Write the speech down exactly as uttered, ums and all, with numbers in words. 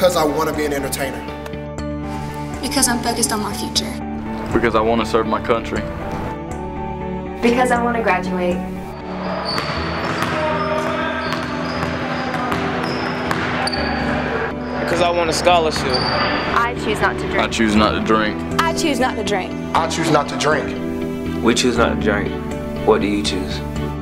Because I want to be an entertainer. Because I'm focused on my future. Because I want to serve my country. Because I want to graduate. Because I want a scholarship. I choose not to drink. I choose not to drink. I choose not to drink. I choose not to drink. We choose not to drink. What do you choose?